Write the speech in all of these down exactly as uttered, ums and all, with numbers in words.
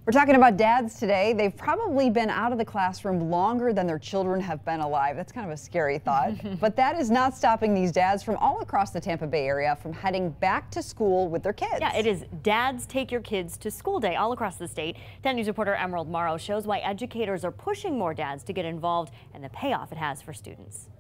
We're talking about dads today. They've probably been out of the classroom longer than their children have been alive. That's kind of a scary thought. But that is not stopping these dads from all across the Tampa Bay area from heading back to school with their kids. Yeah, it is Dads Take Your Kids to School Day all across the state. ten News reporter Emerald Morrow shows why educators are pushing more dads to get involved and the payoff it has for students.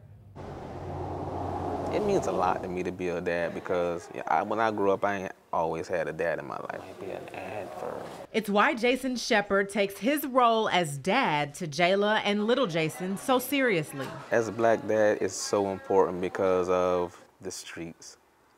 It means a lot to me to be a dad because yeah, I, when I grew up, I ain't always had a dad in my life. Be an ad for. It's why Jason Shepard takes his role as dad to Jayla and little Jason so seriously. As a black dad, it's so important because of the streets.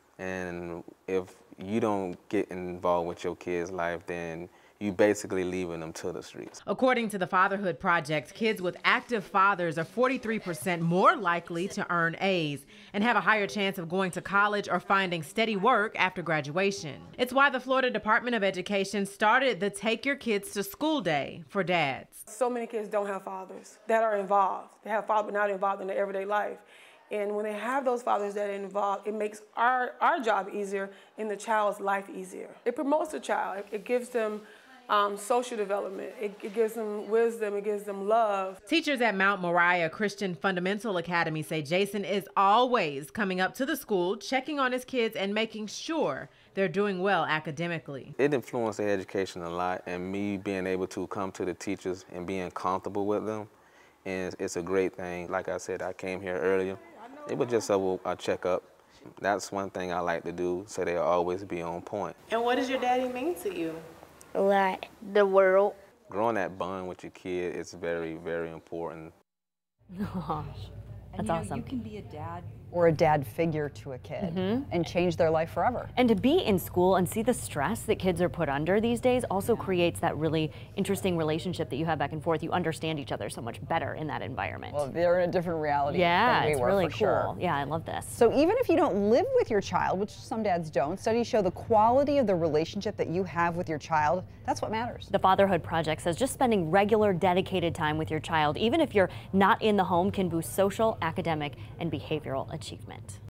And if you don't get involved with your kids' life, then you basically leaving them to the streets. According to the Fatherhood Project, kids with active fathers are forty-three percent more likely to earn A's and have a higher chance of going to college or finding steady work after graduation. It's why the Florida Department of Education started the Take Your Kids to School Day for dads. So many kids don't have fathers that are involved. They have fathers but not involved in their everyday life. And when they have those fathers that are involved, it makes our, our job easier and the child's life easier. It promotes the child. It, it gives them Um, social development. It, it gives them wisdom. It gives them love. Teachers at Mount Moriah Christian Fundamental Academy say Jason is always coming up to the school, checking on his kids and making sure they're doing well academically. It influenced their education a lot, and me being able to come to the teachers and being comfortable with them, and it's a great thing. Like I said, I came here earlier. It was just a, a checkup. That's one thing I like to do, so they'll always be on point. And what does your daddy mean to you? A lot. The world. Growing that bond with your kid is very, very important. Gosh, that's and, you know, awesome. You can be a dad or a dad figure to a kid mm-hmm. and change their life forever. And to be in school and see the stress that kids are put under these days also creates that really interesting relationship that you have back and forth. You understand each other so much better in that environment. Well, they're in a different reality. Yeah, than we it's were, really for cool. Sure. Yeah, I love this. So even if you don't live with your child, which some dads don't, studies show the quality of the relationship that you have with your child, that's what matters. The Fatherhood Project says just spending regular, dedicated time with your child, even if you're not in the home, can boost social, academic, and behavioral achievement.